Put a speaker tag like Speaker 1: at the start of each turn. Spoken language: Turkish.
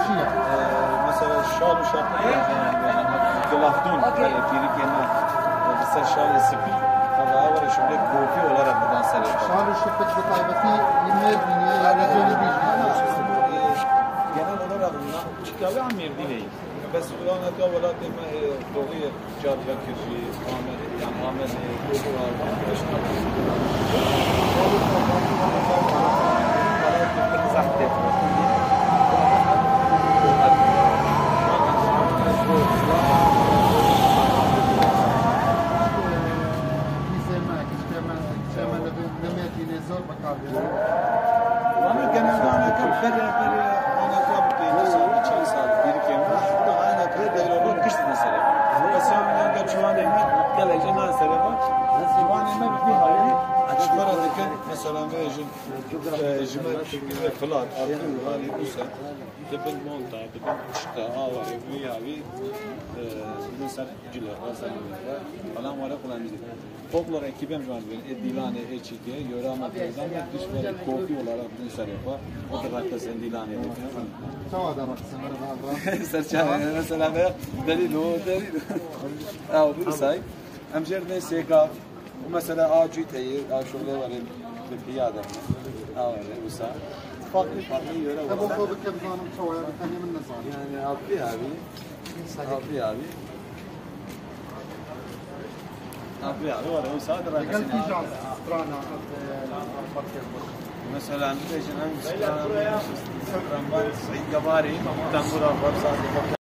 Speaker 1: çiye?
Speaker 2: Mesela şal uşaklı Gılaftun Pirik yerine mesela şal esipi Kavağa var şimdi kofi olarak buradan sarıyor.
Speaker 1: Şal uşaklık bu taybeti 20 biniye yarıcını
Speaker 2: genel olarak bundan çıkalı amir değil. Bes ulan hatta valla deme doğru cadve kişi Ahmet yani Ahmet var başka. Bana genelde anlatıyor. Beri anlatıyor bu teyze çay saat biriken. Bu da aynı kadar değil olur kış mesela. Mesela ben çuvan yemek geleceğin nasıl var? Çuvan yemek bir hali açıklar adıken mesela vejin jimet ve flat artık hali bu sen. Depend monta, depend işte avar yavi mesela cüle falan var kullanılıyor. Folklor ekibim var benim. Dilane eçike, yorama dizden ve dışları kofi olarak dışarı yapar. O da hatta sen dilane ediyor.
Speaker 1: Tamam da bak sana
Speaker 2: Serçe mesela ne deli o bu say. Amjer ne seka. Mesela ağacı teyi, ağaçları var bir piyade. Bu say. Farklı yöre var.
Speaker 1: Bu koduk yapmanın çoğu ya kendimin ne zaman?
Speaker 2: Yani abi var o saat rahat.
Speaker 1: Gel ki can strana
Speaker 2: مثلا میشه همین سران سران باید سعی گواری تنبور آفر سازی